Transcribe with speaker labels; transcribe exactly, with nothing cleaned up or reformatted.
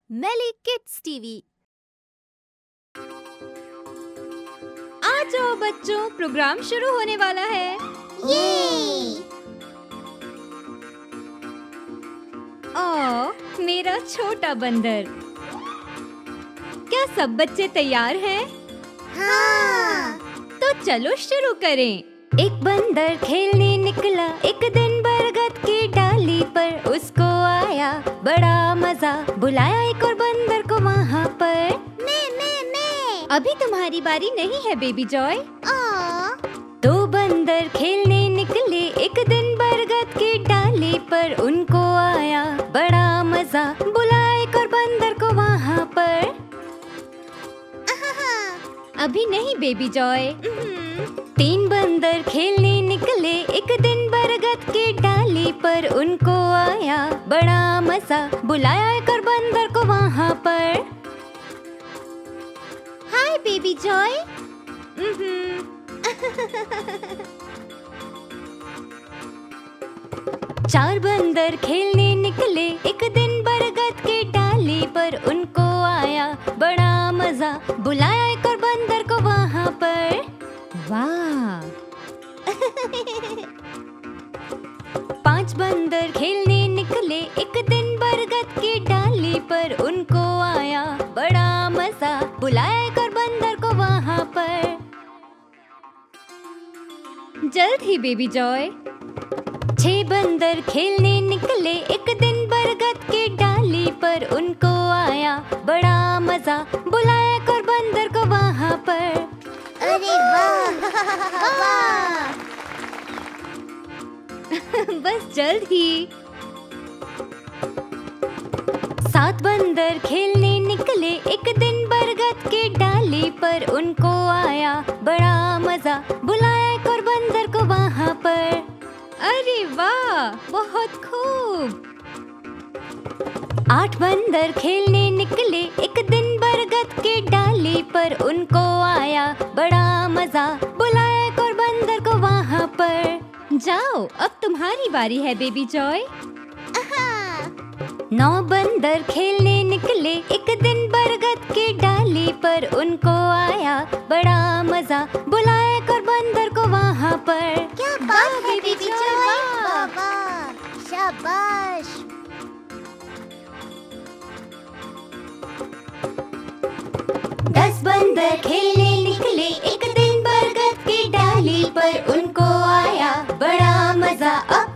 Speaker 1: मेली kids TV. आ जाओ बच्चों, प्रोग्राम शुरू होने वाला है।
Speaker 2: ये!
Speaker 1: ओ, मेरा छोटा बंदर। क्या सब बच्चे तैयार हैं?
Speaker 2: हाँ।
Speaker 1: तो चलो शुरू करें। एक बंदर खेलने निकला एक दिन बरगद की डाली पर, उसको आया बड़ा मजा, बुलाया एक और बंदर को वहाँ पर।
Speaker 2: मैं मैं मैं
Speaker 1: अभी तुम्हारी बारी नहीं है बेबी जॉय।
Speaker 2: आ,
Speaker 1: दो बंदर खेलने निकले एक दिन बरगद की डाली पर, उनको आया बड़ा मजा, बुलाया एक और बंदर को वहाँ पर। अभी नहीं बेबी जॉय। तीन बंदर खेलने निकले एक दिन बरगद की डाली पर, उनको आया बड़ा मजा, बुलाया एक और बंदर को वहाँ पर।
Speaker 2: Hi baby Joy.
Speaker 1: चार बंदर खेलने निकले एक दिन बरगद की डाली पर, उनको आया बड़ा मजा, बुलाया एक और बंदर को वहाँ पर। वाह! पांच बंदर खेलने निकले एक दिन बरगद की डाली पर, उनको आया बड़ा मजा, बुलाया एक और बंदर को वहाँ पर। जल्द ही बेबी जॉय। छह बंदर खेलने निकले एक दिन बरगद की डाली पर, उनको आया बड़ा मजा, बुलाया एक और बंदर को वहाँ पर।
Speaker 2: अरे वाह वाह!
Speaker 1: बस जल्द ही। सात बंदर खेलने निकले एक दिन बरगद की डाली पर, उनको आया बड़ा मजा, बुलाया एक और बंदर को वहाँ पर। अरे वाह, बहुत खूब। आठ बंदर खेलने निकले एक दिन बरगद की डाली पर, उनको आया बड़ा मजा, बुलाया एक और बंदर को वहाँ पर। जाओ, अब तुम्हारी बारी है बेबी जॉय। नौ बंदर खेलने निकले एक दिन बरगद की डाली पर, उनको आया बड़ा मजा, बुलाया एक और बंदर को वहाँ पर।
Speaker 2: क्या बात है बेबी जॉय! वाह वाह! शाबाश!
Speaker 1: दस बंदर खेलने निकले एक दिन बरगद की डाली पर, उनको आया बड़ा मजा, अब